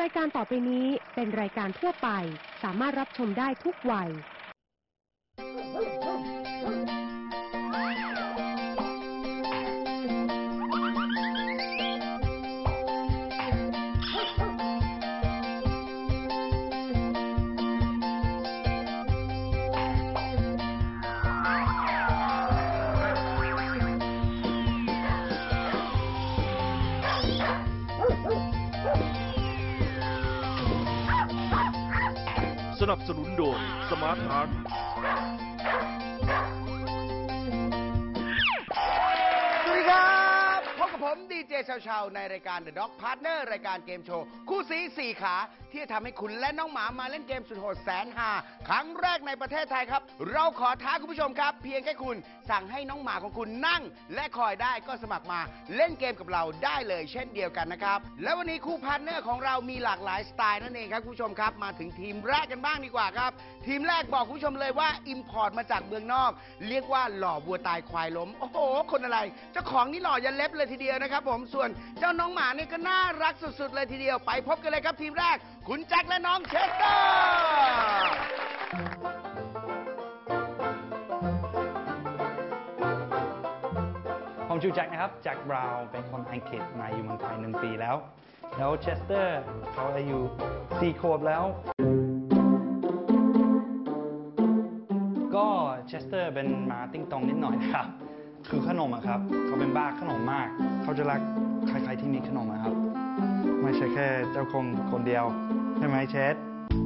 ายการต่อไปนี้เป็นรายการทั่วไปสามารถรับชมได้ทุกวัยสนับสนุนโดยสมาร์ทฮาร์ทสวัสดีครับพบกับผมดีเจเชาในรายการ The Dog Partner รายการเกมโชว์คู่สีสี่ขาที่จะทำให้คุณและน้องหมามาเล่นเกมสุดโหดแสนฮาครั้งแรกในประเทศไทยครับเราขอท้าคุณผู้ชมครับเพียงแค่คุณสั่งให้น้องหมาของคุณนั่งและคอยได้ก็สมัครมาเล่นเกมกับเราได้เลยเช่นเดียวกันนะครับและวันนี้คู่พาร์ทเนอร์ของเรามีหลากหลายสไตล์นั่นเองครับคุณผู้ชมครับมาถึงทีมแรกกันบ้างดีกว่าครับทีมแรกบอกคุณผู้ชมเลยว่าอิมพอร์ตมาจากเมืองนอกเรียกว่าหล่อวัวตายควายล้มโอ้โหคนอะไรเจ้าของนี่หล่อยันเล็บเลยทีเดียวนะครับผมส่วนเจ้าน้องหมานี่ก็น่ารักสุดๆเลยทีเดียวไปพบกันเลยครับทีมแรกคุณแจ็คและน้องเชสเตอร์ผมชื่อแจ็คนะครับแจ็คบราวน์เป็นคนอังกฤษมาอยู่เมืองไทย1 ปีแล้วเชสเตอร์เขาอายุ4 ขวบแล้วก็เชสเตอร์เป็นหมาติ้งตองนิดหน่อยนะครับคือขนมครับเขาเป็นบ้าขนมมากเขาจะรักใครๆที่มีขนมนะครับไม่ใช่แค่เจ้าคนเดียวใช่ไหมเชส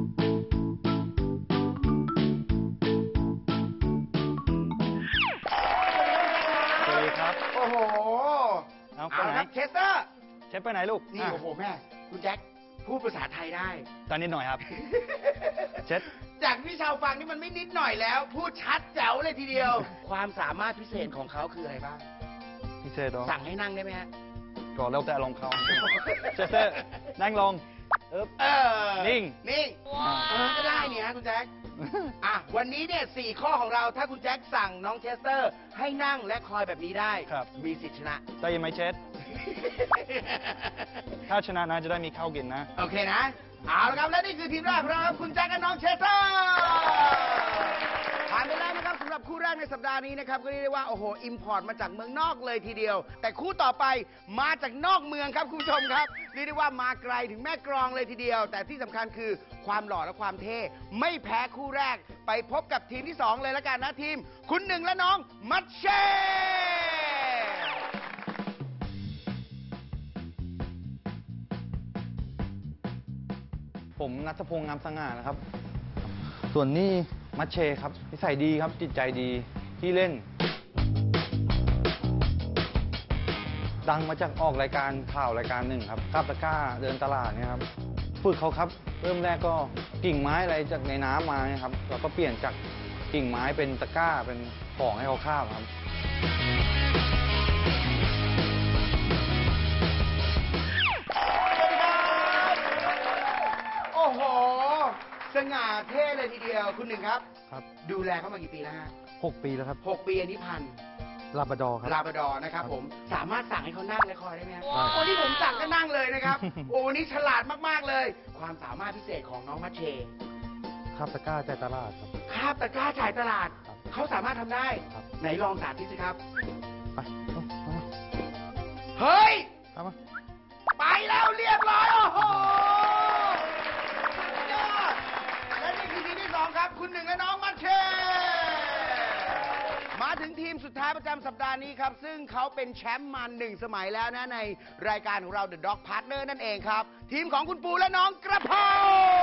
สวัสดีครับโอ้โหเอาครับเชสเตอร์เชสไปไหนลูกนี่โอ้โหแม่คุณแจ็คพูดภาษาไทยได้ตอนนิดหน่อยครับเชสจากที่ชาวฟังนี่มันไม่นิดหน่อยแล้วพูดชัดแจ๋วเลยทีเดียวความสามารถพิเศษของเขาคืออะไรบ้างพิเศษหรอสั่งให้นั่งได้ไหมฮะก็แล้วแต่ลงเขาเชสเตอร์นั่งลงนิ่งก็ได้เนี่ยฮะคุณแจ็ควันนี้เนี่ย4 ข้อของเราถ้าคุณแจ็คสั่งน้องเชสเตอร์ให้นั่งและคอยแบบนี้ได้มีสิทธิชนะได้ยินไหมเชสถ้าชนะนะจะได้มีข้าวกินนะโอเคนะเอาละครับและนี่คือทีมแรกของเราครับคุณแจ็คกับน้องเชสเตอร์ผ่านไปแล้วนะครับสำหรับคู่แรกในสัปดาห์นี้นะครับก็เรียกได้ว่าโอ้โหอิมพอร์ตมาจากเมืองนอกเลยทีเดียวแต่คู่ต่อไปมาจากนอกเมืองครับคุณผู้ชมครับเรียกได้ว่ามาไกลถึงแม่กลองเลยทีเดียวแต่ที่สำคัญคือความหล่อและความเท่ไม่แพ้คู่แรกไปพบกับทีมที่2เลยละกันนะทีมคุณ1และน้องมัชเช่ผมณัฐพงษ์งามสง่านะครับส่วนนี้มัชเชครับนิสัยดีครับจิตใจดีที่เล่นดังมาจากออกรายการข่าวรายการหนึ่งครับคาบตะกร้าเดินตลาดเนี่ยครับฝึกเขาครับเริ่มแรกก็กิ่งไม้อะไรจากในน้ำมาครับเราก็เปลี่ยนจากกิ่งไม้เป็นตะกร้าเป็นของให้เขาคาบครับโอ้โหสง่าเท่เลยทีเดียวคุณ1ครับดูแลเขามากี่ปีแล้วฮะ 6 ปีแล้วครับ 6 ปีอันนี้พันลาบราดอร์ครับลาบราดอร์นะครับผมสามารถสั่งให้เขานั่งและคอยได้ไหมครับโอ้นี่ผมสั่งก็นั่งเลยนะครับโอ้นี่ฉลาดมากๆเลยความสามารถพิเศษของน้องมัชเชคาบตะกร้าจ่ายตลาดครับคาบตะกร้าจ่ายตลาดเขาสามารถทำได้ไหนลองสาธิตสิครับไปเฮ้ยไปแล้วเรียบร้อยโอ้โหและนี่คือทีมที่2ครับคุณ1และน้องมัชเชมาถึงทีมสุดท้ายประจำสัปดาห์นี้ครับซึ่งเขาเป็นแชมป์มา1 สมัยแล้วนะในรายการของเรา The Dog Partner นั่นเองครับทีมของคุณปูและน้องกระเพรา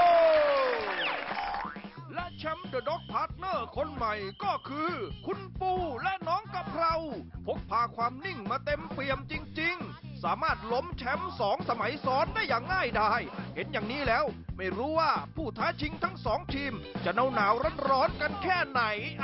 และแชมป์ The Dog Partner คนใหม่ก็คือคุณปูและน้องกระเพราพกพาความนิ่งมาเต็มเปี่ยมจริงๆสามารถล้มแชมป์2 สมัยซ้อนได้อย่างง่ายดายเห็นอย่างนี้แล้วไม่รู้ว่าผู้ท้าชิงทั้ง2 ทีมจะหนาวร้อนกันแค่ไหน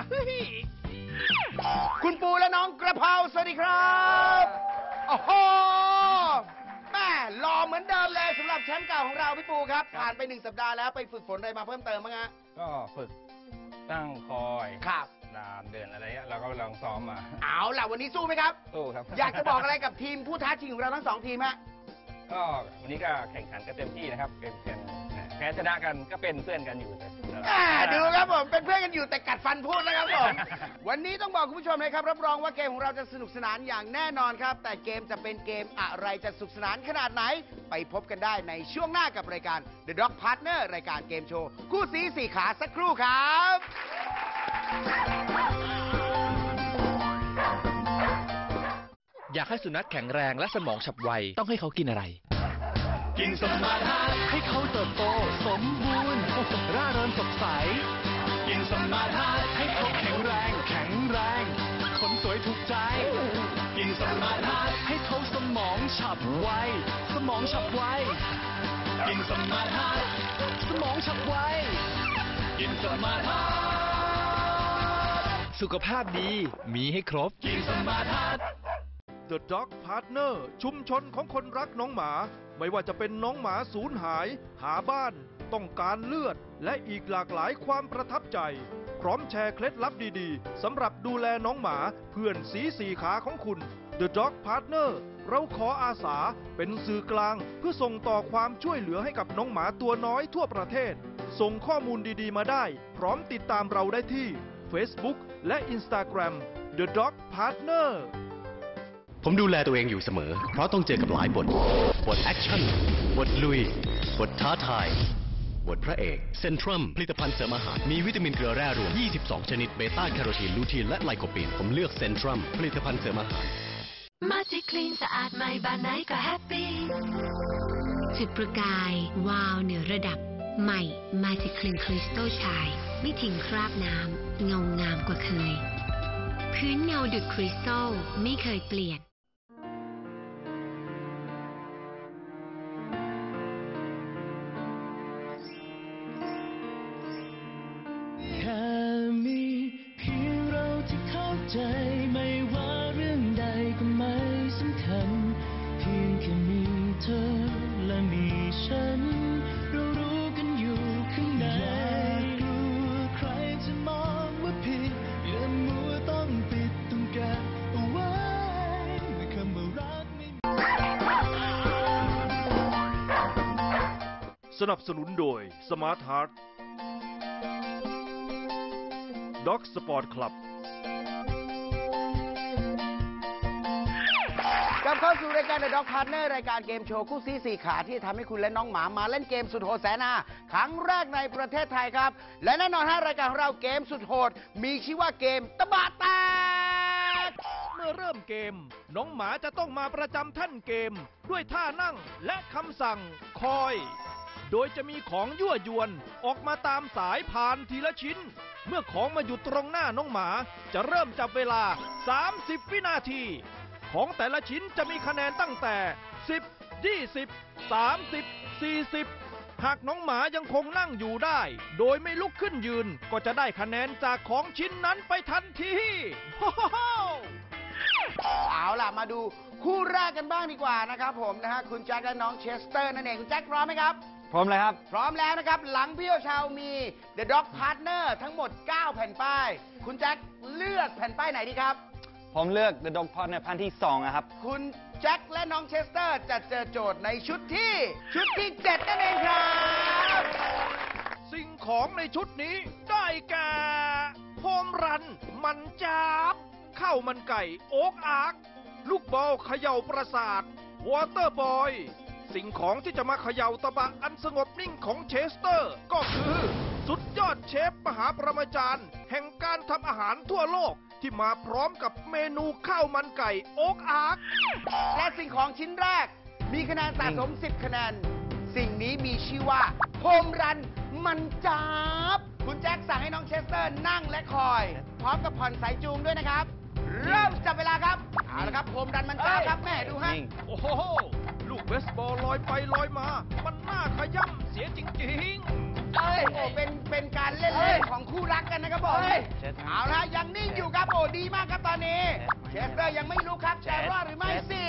คุณปูและน้องกระเพราสวัสดีครับโอ้โหแม่หล่อเหมือนเดิมเลยสำหรับแชมป์เก่าของเราพี่ปูครับผ่านไป1 สัปดาห์แล้วไปฝึกฝนอะไรมาเพิ่มเติมบ้างฮะก็ฝึกตั้งคอยครับเดินอะไรเราก็ลองซ้อมมาเอาล่ะวันนี้สู้ไหมครับสู้ครับอยากจะบอกอะไรกับทีมผู้ท้าชิงของเราทั้ง2 ทีมฮะก็วันนี้ก็แข่งขันกันเต็มที่นะครับเป็นแพ้ชนะกันก็เป็นเพื่อนกันอยู่แต่ดูครับผมเป็นเพื่อนกันอยู่แต่กัดฟันพูดนะครับผม วันนี้ต้องบอกคุณผู้ชมเลยครับรับรองว่าเกมของเราจะสนุกสนานอย่างแน่นอนครับ แต่เกมจะเป็นเกมอะไรจะสนุกสนานขนาดไหน ไปพบกันได้ในช่วงหน้ากับรายการ The Dog Partner รายการเกมโชว์คู่สีสี่ขาสักครู่ครับอยากให้สุนัขแข็งแรงและสมองฉับไวต้องให้เขากินอะไรกินสมาร์ทให้เขาเติบโตสมบูรณ์ร่าเริงสดใส กินสมาร์ทให้เขาแข็งแรงขนสวยถูกใจ กินสมาร์ทให้เขาสมองฉับไวกินสมาร์ทสมองฉับไวกินสมาร์ทสุขภาพดีมีให้ครบกินสมาร์ท The Dog Partner ชุมชนของคนรักน้องหมา ไม่ว่าจะเป็นน้องหมาสูญหาย หาบ้าน ต้องการเลือด และอีกหลากหลายความประทับใจ พร้อมแชร์เคล็ดลับดีๆสำหรับดูแลน้องหมาเพื่อนสีสี่ขาของคุณ The Dog Partner เราขออาสาเป็นสื่อกลางเพื่อส่งต่อความช่วยเหลือให้กับน้องหมาตัวน้อยทั่วประเทศ ส่งข้อมูลดีๆมาได้ พร้อมติดตามเราได้ที่ Facebook และ Instagram The Dog Partner ผมดูแลตัวเองอยู่เสมอ เพราะต้องเจอกับหลายบทแอคชั่น บทลุย บทท้าทาย บทพระเอกเซนทรัมผลิตภัณฑ์เสริมอาหารมีวิตามินเกลือแร่รวม 22 ชนิด เบต้าแคโรทีน ลูทีน และไลโคปีน ผมเลือกเซนทรัมผลิตภัณฑ์เสริมอาหารมาจิคลีนสะอาดใหม่บ้านไหนก็แฮปปี้จุดประกาย วาวเหนือระดับ ใหม่มาจิคลีนคริสตัลชายไม่ทิ้งคราบน้ำเงางามกว่าเคย พื้นเงาดุจคริสตัลไม่เคยเปลี่ยนแค่มีเพียงเราที่เข้าใจไม่ว่าเรื่องใดก็ไม่สำคัญเพียงแค่มีเธอและมีฉันเรารู้กันอยู่ข้างในอย่ากลัวใครจะมองว่าผิดอย่ามัวต้องปิดต้องแก้เอาไว้เมื่อคำว่ารักไม่สนับสนุนโดย Smart Heart Dog Sport Club กลับเข้าสู่รายการ The Dog Partner รายการเกมโชว์คู่ซีสี่ขาที่ทำให้คุณและน้องหมามาเล่นเกมสุดโหดแสนฮาครั้งแรกในประเทศไทยครับ และแน่นอนรายการของเราเกมสุดโหดมีชื่อว่าเกมตะบะแตกเมื่อเริ่มเกม น้องหมาจะต้องมาประจำแท่นเกม ด้วยท่านั่งและคำสั่งคอย โดยจะมีของยั่วยวนออกมาตามสายผ่านทีละชิ้น เมื่อของมาอยู่ตรงหน้าน้องหมาจะเริ่มจับเวลา 30 วินาที ของแต่ละชิ้นจะมีคะแนนตั้งแต่ 10 20 30 40 หากน้องหมายังคงนั่งอยู่ได้ โดยไม่ลุกขึ้นยืน ก็จะได้คะแนนจากของชิ้นนั้นไปทันทีโฮโฮเอาล่ะมาดูคู่แรกกันบ้างดีกว่านะครับผมนะฮะคุณแจ็คและน้องเชสเตอร์นั่นเองคุณแจ็คพร้อมไหมครับพร้อมเลยครับพร้อมแล้วนะครับหลังพี่โอชาวมี The Dog Partner ทั้งหมด 9 แผ่นป้าย คุณแจ็คเลือกแผ่นป้ายไหนดีครับผมเลือก The Dog Partner แผ่นที่2นะครับคุณแจ็คและน้องเชสเตอร์จะเจอโจทย์ในชุดที่ 7 นั่นเองครับสิ่งของในชุดนี้ได้แก่โฮมรัน มันจาบข้าวมันไก่โอ๊กอาร์กลูกบอลเขย่าประสาทวอเตอร์บอยสิ่งของที่จะมาเขย่าตะบะอันสงบนิ่งของเชสเตอร์ ก็คือสุดยอดเชฟมหาปรมาจารย์แห่งการทำอาหารทั่วโลกที่มาพร้อมกับเมนูข้าวมันไก่โอ๊กอาร์กและสิ่งของชิ้นแรกมีคะแนนสะสม 10 คะแนน สิ่งนี้มีชื่อว่าโฮมรัน มันจาบคุณแจ็คสั่งให้น้องเชสเตอร์นั่งและคอย พร้อมกับผ่อนสายจูงด้วยนะครับ เริ่มจับเวลาครับเอาละครับโฮมรันมันจาบครับแม่ดูฮะโอ้โหลูกเบสบอลลอยไปลอยมา มันน่าขย้ำเสียจริงๆโอ้เป็นการเล่นของคู่รักกันนะครับผมเอาละยังนิ่งอยู่ครับโอ้ดีมากครับตอนนี้เชสเตอร์ยังไม่รู้ครับจะรอดหรือไม่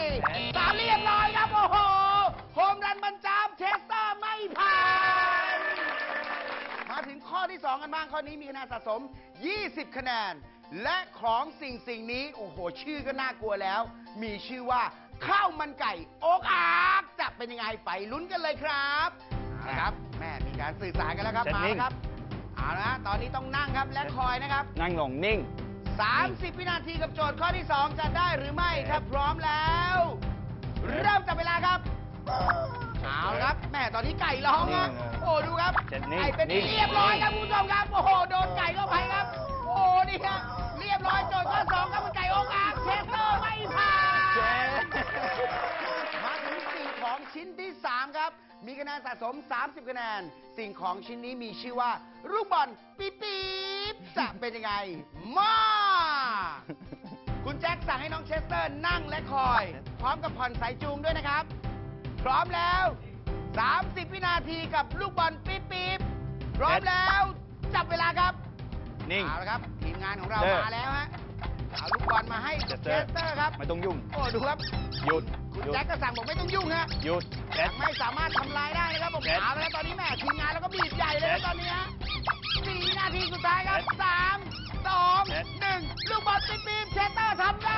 4 3เรียบร้อยครับโอ้โหโฮมรันบรรจามเชสเตอร์ไม่ผ่านมาถึงข้อที่2กันบ้างข้อนี้มีคะแนนสะสม 20 คะแนนและของสิ่งนี้โอ้โหชื่อก็น่ากลัวแล้วมีชื่อว่าข้าวมันไก่โอ๊กอาร์กจะเป็นยังไงไปลุ้นกันเลยครับเอาละครับแม่มีการสื่อสารกันแล้วครับเซ็ตมานิ่แล้วงครับเอาละตอนนี้ต้องนั่งครับและคอยนะครับนั่งลงนิ่ง 30 วินาทีกับโจทย์ข้อที่ 2 จะได้หรือไม่ถ้าพร้อมแล้ว เริ่มจับเวลาครับเอาละครับแม่ตอนนี้ไก่ร้องครับโอ้ดูครับเจ็ดนิ่งไก่เป็นนิ่งเรียบร้อยครับคุณผู้ชมครับโอ้โหโดนไก่เข้าไปครับโอ้นี่ครับเรียบร้อยโจทย์ข้อ 2 ครับไก่โอ๊กอาร์กเชสเตอร์ไม่ผ่านมาถึงสิ่งของชิ้นที่ 3 ครับ มีคะแนนสะสม 30 คะแนน สิ่งของชิ้นนี้มีชื่อว่าลูกบอลปี๊บๆจะเป็นยังไง มา คุณแจ็คสั่งให้น้องเชสเตอร์นั่งและคอย พร้อมกับผ่อนสายจูงด้วยนะครับ พร้อมแล้ว 30 วินาทีกับลูกบอลปี๊บๆพร้อมแล้ว จับเวลาครับนิ่งเอาละครับ ทีมงานของเราเจอมาแล้วฮะ เอาลูกบอลมาให้เชสเตอร์ครับไม่ต้องยุ่งโอ้ดูครับหยุดคุณหยุดแจ็คก็สั่งบอกไม่ต้องยุ่งฮะหยุดเซ็ตไม่สามารถทำลายได้นะครับผมเจ็ดเอาแล้วตอนนี้แม่ทีมงานแล้วก็บีบใหญ่เลยนะตอนนี้ฮะ4 วินาทีสุดท้ายครับ 3 2 เจ็ด 1 ลูกบอลปี๊บๆเชสเตอร์ทำได้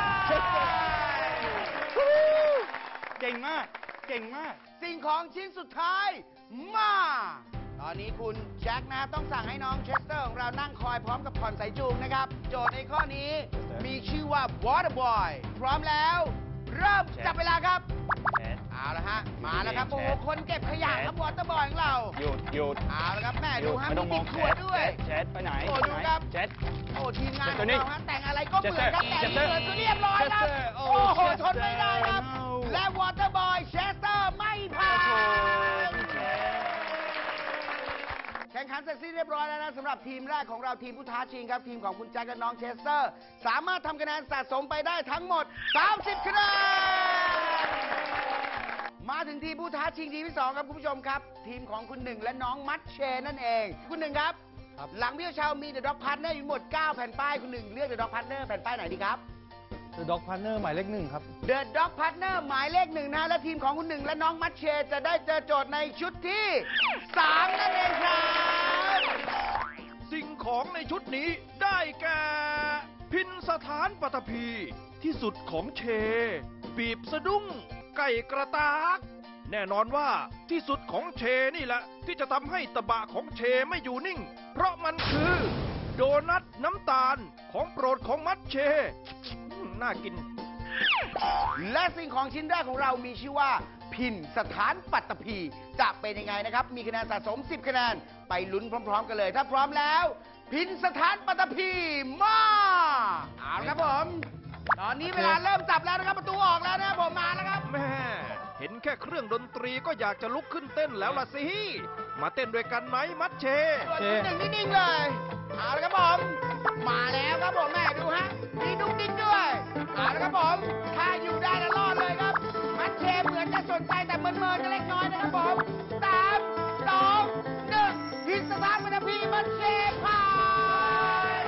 เก่งมาก เก่งมากสิ่งของชิ้นสุดท้าย มา ตอนนี้คุณแจ็คนะครับต้องสั่งให้น้องเชสเตอร์ของเรานั่งคอยพร้อมกับผ่อนสายจูงนะครับ โจทย์ในข้อนี้มีชื่อว่า Water Boy พร้อมแล้ว เริ่มจับเวลาครับ เอาละฮะ มาแล้วครับ โอ้โห คนเก็บขยะครับวอเตอร์บอยของเราหยุด หยุดเอาละครับแม่หดูยุดฮะไม่มีต้องมติองดขวดด้วยเช็ดไปไหนโอ้ไปดูไหนครับเช็ดโอ้ทีมงานขตัอวงนี้เราฮะแต่งอะไรก็เหมือนครับแต่งเชสเตอร์เหมือนก็เรียบร้อยครับเชสเตอร์โอ้โอ้โหเชสเตอร์ทนไม่ได้ครับเอาและวอเตอร์บอยเชสเตอร์ไม่ผ่านแข่งขันเสร็จสิ้นเรียบร้อยแล้วนะสำหรับทีมแรกของเราทีมผู้ท้าชิงครับทีมของคุณแจ็คและน้องเชสเตอร์ สามารถทำคะแนนสะสมไปได้ทั้งหมด 30 คะแนน มาถึงทีมผู้ท้าชิงทีมที่ 2 ครับคุณผู้ชมครับ ทีมของคุณหนึ่งและน้องมัดเชนนั่นเอง คุณหนึ่งครับครับหลังพี่เช้ามีเดอะด็อกพาร์ทเนอร์อยู่หมด 9 แผ่นป้ายคุณหนึ่งเลือกเดอะด็อกพาร์ทเนอร์แผ่นป้ายไหนดีครับ The Dog Partner หมายเลข 1 ครับเดอะด็อกพาร์ทเนอร์หมายเลข 1 นะและทีมของคุณหนึ่งและน้องมัดเชนจะได้เจอโจทย์ในชุดที่ 3 นั่นเองครับสิ่งของในชุดนี้ได้แก่ พินสถานปฐพีที่สุดของเช บีบสะดุ้ง ไก่กระตาก แน่นอนว่าที่สุดของเชนี่แหละ ที่จะทำให้ตะบะของเชไม่อยู่นิ่ง เพราะมันคือ โดนัทน้ำตาลของโปรดของมัดเชน่ากินและสิ่งของชิ้นแรกของเรามีชื่อว่า พินสถานปัตตภีจะเป็นยังไงนะครับ มีคะแนนสะสม 10 คะแนน ไปลุ้นพร้อม ๆ กันเลย ถ้าพร้อมแล้ว พินสถานปัตตภีมาเอาละครับผม ตอนนี้เวลาเริ่มจับแล้วนะครับ ประตูออกแล้วนะครับผมมาแล้วครับแม่ เห็นแค่เครื่องดนตรีก็อยากจะลุกขึ้นเต้นแล้วล่ะสิ มาเต้นด้วยกันไหมมัดเชส่วนที่หนึ่งนิ่งๆเลย เอาละครับผม มาแล้วครับผมแม่ดูฮะ มีดุ๊กดิ๊กด้วย เอาละครับผม ถ้าอยู่ได้แล้วรอดเลยครับ มัดเชเหมือนจะสนใจแต่เมินๆจะเล็กน้อยนะครับผม3 2 1พิสถานปัตตภีมัดเชผ่าน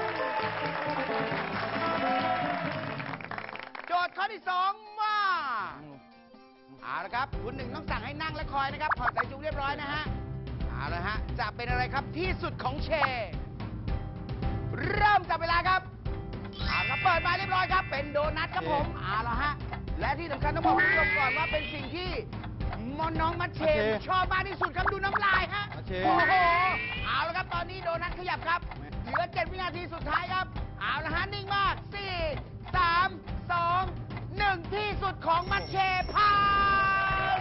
โจทย์ข้อที่ 2 มา เอาละครับคุณหนึ่งต้องสั่งให้นั่งและคอยนะครับถอดสายจูงเรียบร้อยนะฮะเอาละฮะจะเป็นอะไรครับที่สุดของเช เริ่มจับเวลาครับเอาละเปิดมาเรียบร้อยครับ เป็นโดนัทครับผมเอาละฮะและที่สำคัญต้องบอกคุณผู้ชมก่อนว่าเป็นสิ่งที่น้องมัดเชนชอบมากที่สุดครับดูน้ำลายฮะมัดเชนโอ้โหเอาละครับตอนนี้โดนัทขยับครับเหลือ 7 วินาทีสุดท้ายครับเอาละฮะนิ่งมาก 4 3 2 1 ที่สุดของมัดเชผ่าน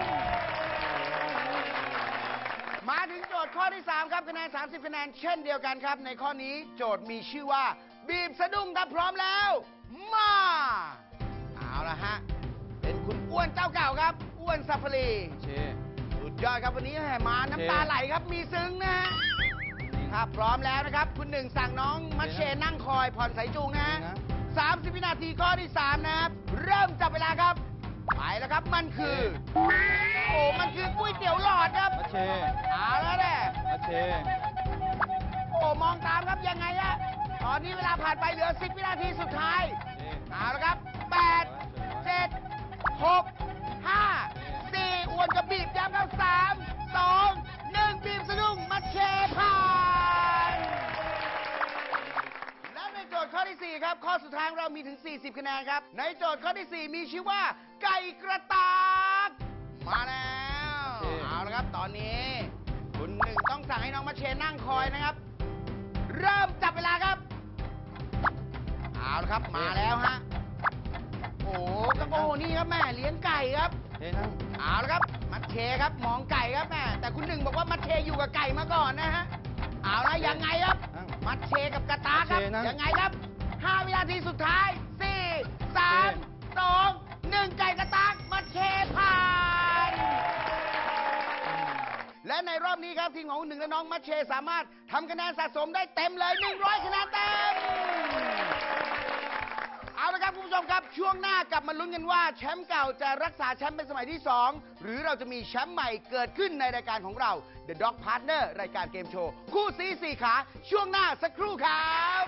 มาถึงโจทย์ข้อที่ 3 ครับคะแนน 30 คะแนนเช่นเดียวกันครับ ในข้อนี้โจทย์มีชื่อว่า บีบสะดุ้งครับพร้อมแล้ว มาเอาละฮะเป็นคุณอ้วนเจ้าเก่าครับ อ้วนซัฟฟารีเชสุดยอดครับวันนี้แหมมาน้ำตาไหลครับมีซึ้งนะฮะถ้าพร้อมแล้วนะครับ คุณหนึ่งสั่งน้องมัชเชนั่งคอยผ่อนสายจูงนะฮะ 30 วินาทีข้อที่ 3 นะครับ เริ่มจับเวลาครับ ไปแล้วครับ มันคือ โอ้ มันคือก๋วยเตี๋ยวหลอดครับมัดเชเอาแล้วแหละมัดเชโอ้ มองตามครับยังไงอะตอนนี้เวลาผ่านไปเหลือ 10 วินาทีสุดท้าย เอาละครับ 8 7 6 5 4 อ้วนกับบีบย้ำครับ 3 2 1 บีบสะดุ้งมัดเชผ่าน และในโจทย์ข้อที่ 4 ครับ ข้อสุดท้ายเรามีถึง 40 คะแนนครับ ในโจทย์ข้อที่ 4 มีชื่อว่าไก่กระตาก มาแล้วเอาละครับตอนนี้คุณหนึ่งต้องสั่งให้น้องมัชเชนั่งคอยนะครับ เริ่มจับเวลาครับเอาละครับมาแล้วฮะโอ้กระโปนี่ครับแม่เลี้ยงไก่ครับเอาละครับมัชเชครับมองไก่ครับแม่แต่คุณหนึ่งบอกว่ามัชเชอยู่กับไก่มาก่อนนะฮะเอาละยังไงครับมัชเชกับกระตาครับยังไงครับ5 วินาทีสุดท้าย4 3 2 1ไก่กระตากมัชเชผ่านและในรอบนี้ครับทีมของคุณหนึ่งและน้องมัชเชสามารถทำคะแนนสะสมได้เต็มเลย100 คะแนนเต็มเอาละครับคุณผู้ชมครับช่วงหน้ากลับมาลุ้นกันว่าแชมป์เก่าจะรักษาแชมป์เป็นสมัยที่2หรือเราจะมีแชมป์ใหม่เกิดขึ้นในรายการของเรา The Dog Partner รายการเกมโชว์คู่ซี4ขาช่วงหน้าสักครู่ครับ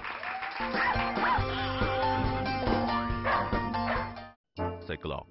ใส่กรอก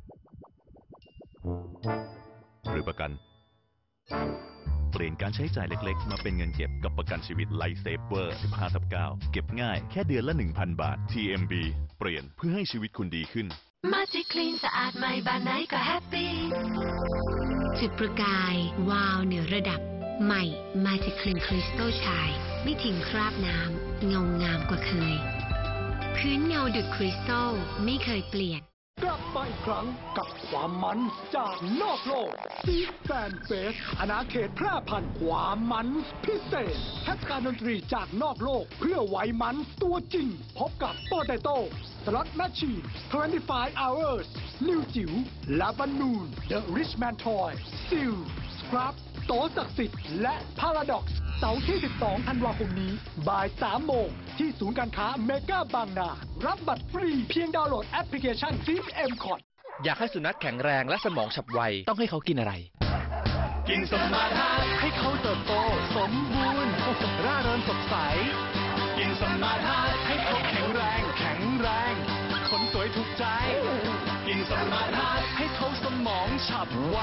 หรือประกันเปลี่ยนการใช้จ่ายเล็กๆมาเป็นเงินเก็บกับประกันชีวิต Life Saver 15/9เก็บง่ายแค่เดือนละ 1,000 บาท TMB เปลี่ยนเพื่อให้ชีวิตคุณดีขึ้น Magic Clean สะอาดใหม่บานไหนก็แฮปปี้จุดประกายวาวเหนือระดับใหม่ Magic Clean Crystal Shine ไม่ทิ้งคราบน้ำเงางามกว่าเคยพื้นเงาดุจคริสตัลไม่เคยเปลี่ยนกลับมาอีกครั้งกับความมันจากนอกโลกซีดแฟนเฟสอาณาเขตแพร่พันธุ์ความมันพิเศษเทศกาลดนตรีจากนอกโลกเพื่อไว้มันตัวจริงพบกับโปเตโต้สล็อตแมชชีน25 hours นิวจิ๋วลาบานูน The Richman Toy ซิลสครับโตศักดิ์สิทธิ์และพาราด็อกซ์เสาร์ที่ 12 ธันวาคมนี้บ่าย 3 โมงที่ศูนย์การค้าเมกาบางนารับบัตรฟรีเพียงดาวน์โหลดแอปพลิเคชัน Zip M-Cot อยากให้สุนัขแข็งแรงและสมองฉับไวต้องให้เขากินอะไรกินสมาร์ทให้เขาเติบโตสมบูรณ์ร่าเริงสดใสกินสมาร์ทให้เขาแข็งแรงขนสวยถูกใจกินสมาร์ทให้เขาสมองฉับไว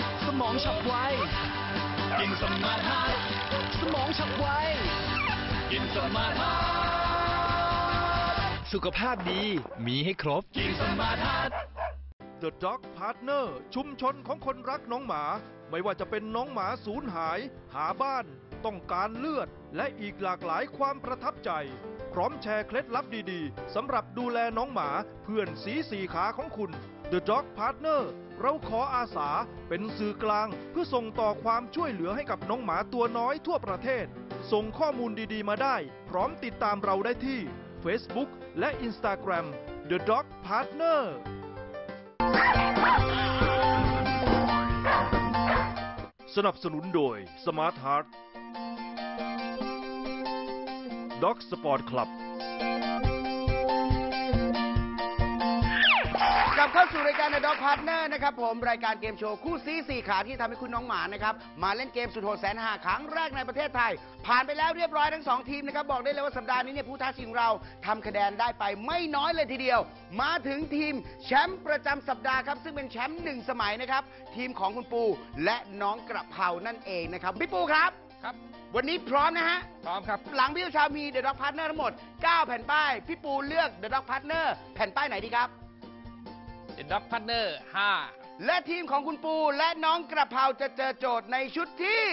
กินสมาร์ทสมองฉับไวกินสมาร์ทสุขภาพดีมีให้ครบกินสมาร์ท The Dog Partner ชุมชนของคนรักน้องหมาไม่ว่าจะเป็นน้องหมาสูญหายหาบ้านต้องการเลือดและอีกหลากหลายความประทับใจพร้อมแชร์เคล็ดลับดีๆสำหรับดูแลน้องหมาเพื่อนสี4ขาของคุณ The Dog Partner เราขออาสาเป็นสื่อกลางเพื่อส่งต่อความช่วยเหลือให้กับน้องหมาตัวน้อยทั่วประเทศส่งข้อมูลดีๆมาได้พร้อมติดตามเราได้ที่ Facebook และ Instagram The Dog Partner สนับสนุนโดย Smart Heart Dog Sport Club กลับเข้าสู่รายการ The Dog Partner นะครับผมรายการเกมโชว์คู่ซี4ขาที่ทำให้คุณน้องหมานะครับมาเล่นเกมสุดโหดแสนหาครั้งแรกในประเทศไทยผ่านไปแล้วเรียบร้อยทั้ง2ทีมนะครับบอกได้เลยว่าสัปดาห์นี้เนี่ยผู้ท้าชิงเราทำคะแนนได้ไปไม่น้อยเลยทีเดียวมาถึงทีมแชมป์ประจำสัปดาห์ครับซึ่งเป็นแชมป์1 สมัยนะครับทีมของคุณปูและน้องกระเพรานั่นเองนะครับพี่ปูครับวันนี้พร้อมนะฮะพร้อมครับหลังพี่ชาวมี The Dog Partner ทั้งหมด9 แผ่นป้ายพี่ปูเลือก The Dog Partner แผ่นป้ายไหนดีครับ The Dog Partner 5 และทีมของคุณปูและน้องกระเพราจะเจอโจทย์ในชุดที่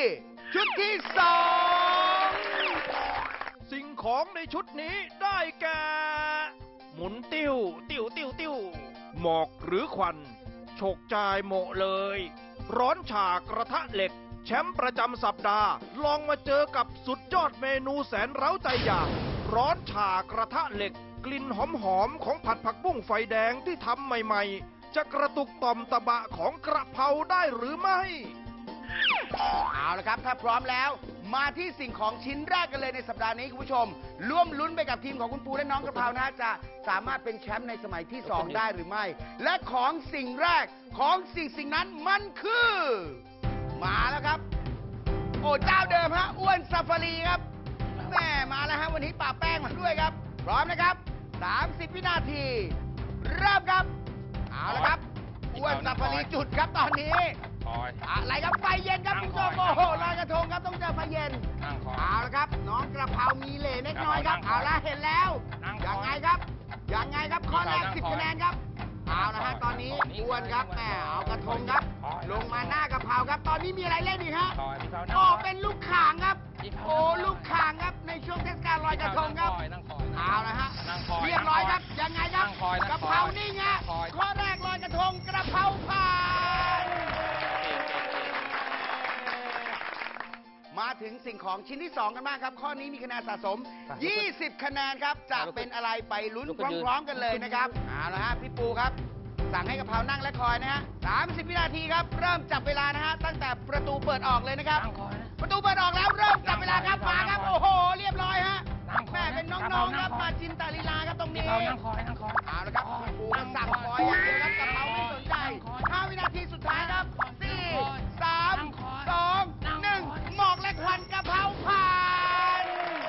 2 สิ่งของในชุดนี้ได้แก่หมุนติ้วหมอกหรือควันโฉกจายโหมเลยร้อนฉากกระทะเหล็กแชมป์ประจำสัปดาห์ลองมาเจอกับสุดยอดเมนูแสนเร้าใจอย่างร้อนฉากกระทะเหล็กกลิ่นหอมๆของผัดผักบุ้งไฟแดงที่ทำใหม่ๆจะกระตุกต่อมตะบะของกระเพราได้หรือไม่เอาละครับถ้าพร้อมแล้วมาที่สิ่งของชิ้นแรกกันเลยในสัปดาห์นี้คุณผู้ชมร่วมลุ้นไปกับทีมของคุณปูและน้องกระเพรานะจะสามารถเป็นแชมป์ในสมัยที่2ได้หรือไม่และของสิ่งแรกของสิ่งนั้นมันคือมาแล้วครับโอ้เจ้าเดิมฮะอ้วนซาฟารีครับแม่มาแล้วฮะวันนี้ป่าแป้งมาด้วยครับพร้อมนะครับ30 วินาทีเริ่มครับเอาละครับอ้วนซาฟารีจุดครับตอนนี้อะไรครับไฟเย็นครับคุณผู้ชมโอ้โหลอยกระทงครับต้องเจอไฟเย็นเอาละครับน้องกระเพรามีเหล่เล็กน้อยครับเอาละเห็นแล้วยังไงครับข้อแรก10 คะแนนครับเอาเอาละฮะตอนนี้อ้วนครับแหมเอากระทงครับ ลงมาหน้ากะเพราครับ ตอนนี้มีอะไรเล่นอีกฮะโอ้เป็นลูกข่างครับ โอ้ลูกข่างครับในช่วงเทศกาลลอยกระทงครับเอาละฮะเรียบร้อยครับยังไงครับกะเพรานี่ไงข้อแรกลอยกระทงกระเพราผ่านมาถึงสิ่งของชิ้นที่ 2 กันบ้างครับ ข้อนี้มีคะแนนสะสม 20 คะแนนครับจะเป็นอะไรไปลุ้นพร้อมๆกันเลยนะครับเอาละฮะพี่ปูครับสั่งให้กะเพรานั่งและคอยนะฮะ30 วินาทีครับเริ่มจับเวลานะฮะตั้งแต่ประตูเปิดออกเลยนะครับประตูเปิดออกแล้วเริ่มจับเวลาครับมาครับโอ้โหเรียบร้อยฮะแม่เป็นน้องๆครับมาจินตาลีลาครับตรงนี้เอาละครับพี่ปูสั่งคอยอย่างเดียวครับกะเพราไม่สนใจ5 วินาทีสุดท้ายครับ4 3 2 1หมอกและควันกะเพราผ่าน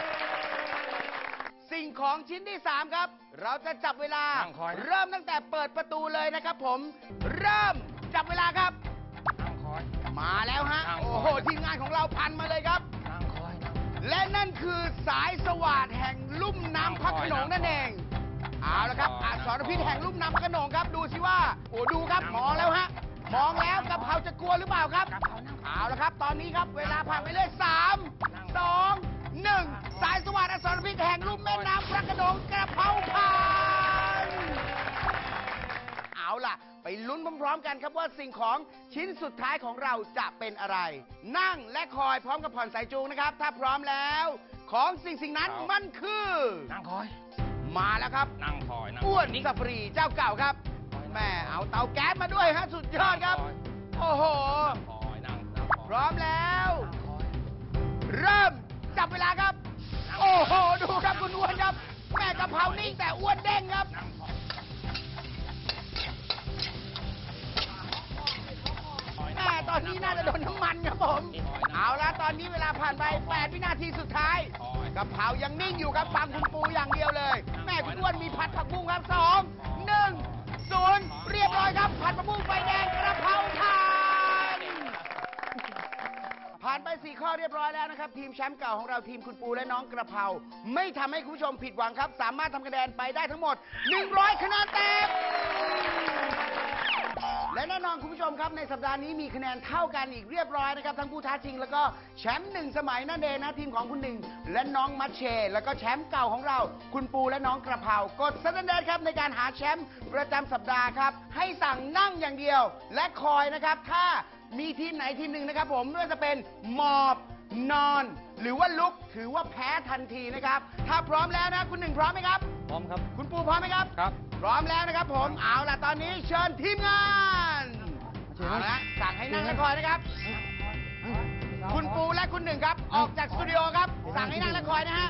สิ่งของชิ้นที่ 3 ครับ เราจะจับเวลาเริ่มตั้งแต่เปิดประตูเลยนะครับผมเริ่มจับเวลาครับมาแล้วฮะโอ้โหทีมงานของเราพันมาเลยครับและนั่นคือสายสว่านแห่งลุ่มน้ำพระโขนงนั่นเองเอาละครับอักษรพิษแห่งลุ่มน้ำพระโขนงครับดูสิว่าโอ้ดูครับมองแล้วฮะมองแล้วกะเพราจะกลัวหรือเปล่าครับเอาละครับตอนนี้ครับเวลาผ่านไปเลย3 2 1สายสว่านอักษรพิษแห่งลุ่มแม่น้ำพระโขนงกระเพราผ่านเอาล่ะไปลุ้นพร้อมๆกันครับว่าสิ่งของชิ้นสุดท้ายของเราจะเป็นอะไรนั่งและคอยพร้อมกับผ่อนสายจูงนะครับถ้าพร้อมแล้วของสิ่งนั้นมันคือนั่งคอยมาแล้วครับนั่งคอยอ้วนสัฟรีเจ้าเก่าครับแม่เอาเตาแก๊สมาด้วยฮะสุดยอดครับโอ้โหพร้อมแล้วเริ่มจับเวลาครับโอ้โหดูครับคุณอ้วนครับแม่กะเพรานิ่งแต่อ้วนเด้งครับแม่ตอนนี้น่าจะโดนน้ำมันครับผมเอาละตอนนี้เวลาผ่านไป8 วินาทีสุดท้ายกะเพรายังนิ่งอยู่ครับฟังคุณปูอย่างเดียวเลยแม่คุณอ้วนมีผัดผักบุ้งครับ2 1 0เรียบร้อยครับผัดผักบุ้งไฟแดงกระเพราผ่านไป4 ข้อเรียบร้อยแล้วนะครับทีมแชมป์เก่าของเราทีมคุณปูและน้องกระเพราไม่ทำให้คุณผู้ชมผิดหวังครับสามารถทำคะแนนไปได้ทั้งหมด100 คะแนนเต็มและแน่นอนคุณผู้ชมครับในสัปดาห์นี้มีคะแนนเท่ากันอีกเรียบร้อยนะครับทั้งผู้ท้าชิงแล้วก็แชมป์1 สมัยนั่นเองนะทีมของคุณหนึ่งและน้องมัชเชแล้วก็แชมป์เก่าของเราคุณปูและน้องกระเพรากดสแตนดาร์ดครับในการหาแชมป์ประจำสัปดาห์ครับให้สั่งนั่งอย่างเดียวและคอยนะครับถ้ามีทีมไหนทีมหนึ่งนะครับผมไม่ว่าจะเป็นหมอบนอนหรือว่าลุกถือว่าแพ้ทันทีนะครับถ้าพร้อมแล้วนะคุณหนึ่งพร้อมไหมครับพร้อมครับคุณปูพร้อมไหมครับครับพร้อมแล้วนะครับผมเอาล่ะตอนนี้เชิญทีมงานเอาละสั่งให้นั่งและคอยนะครับคุณปูและคุณหนึ่งครับออกจากสตูดิโอครับสั่งให้นั่งและคอยนะฮะ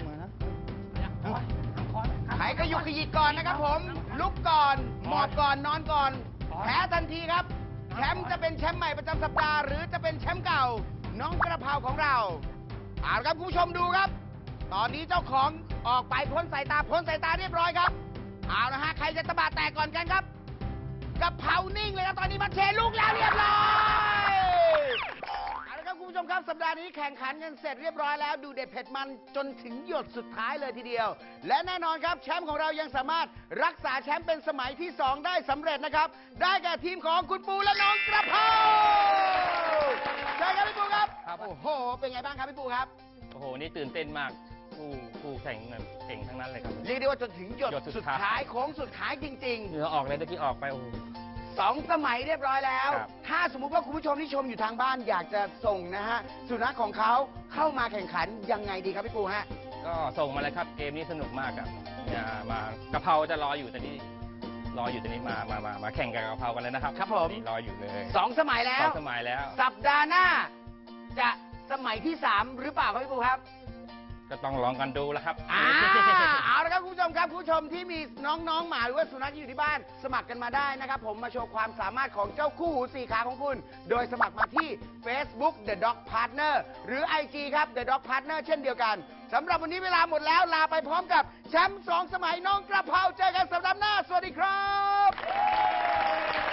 ใครก็ยุกขยิกก่อนนะครับผมลุกก่อนหมอบก่อนนอนก่อนแพ้ทันทีครับแชมป์จะเป็นแชมป์ใหม่ประจำสัปดาห์หรือจะเป็นแชมป์เก่าน้องกระเพราของเราเอาละครับคุณผู้ชมดูครับตอนนี้เจ้าของออกไปพ้นสายตาเรียบร้อยครับเอาละฮะใครจะตะบะแตกก่อนกันครับกระเพรานิ่งเลยครับตอนนี้มันเชลูกแล้วเรียบร้อยเอาละครับคุณผู้ชมครับสัปดาห์นี้แข่งขันกันเสร็จเรียบร้อยแล้วดูเด็ดเผ็ดมันจนถึงหยดสุดท้ายเลยทีเดียวและแน่นอนครับแชมป์ของเรายังสามารถรักษาแชมป์เป็นสมัยที่2ได้สำเร็จนะครับได้แก่ทีมของคุณปูและน้องกระเพราใช่ครับพี่ปูครับโอ้โหเป็นไงบ้างครับพี่ปูครับโอ้โหนี่ตื่นเต้นมากผู้แข่งเก่งทั้งนั้นเลยครับเรียกได้ว่าจนถึงหยดสุดท้ายโค้งสุดท้ายจริงๆเหงื่อออกเลยตะกี้ออกไปโอ้โห 2 สมัยเรียบร้อยแล้วถ้าสมมุติว่าคุณผู้ชมที่ชมอยู่ทางบ้านอยากจะส่งนะฮะสุนัขของเขาเข้ามาแข่งขันยังไงดีครับพี่ปูฮะก็ส่งมาเลยครับเกมนี้สนุกมากครับมากระเพราจะรออยู่แต่นี่มาแข่งกับกระเพรากันเลยนะครับครับผมรออยู่เลย 2 สมัยแล้ว 2 สมัยแล้วสัปดาห์หน้าจะสมัยที่3หรือเปล่าครับพี่ปูครับก็ต้องลองกันดูแล้วครับเอาละครับคุณผู้ชมครับผู้ชมที่มีน้องๆหมาหรือว่าสุนัขอยู่ที่บ้านสมัครกันมาได้นะครับผมมาโชว์ความสามารถของเจ้าคู่หู4 ขาของคุณโดยสมัครมาที่ Facebook The Dog Partner หรือ IG ครับ The Dog Partner เช่นเดียวกันสำหรับวันนี้เวลาหมดแล้วลาไปพร้อมกับแชมป์2 สมัยน้องกระเพราเจอกันสัปดาห์หน้าสวัสดีครับ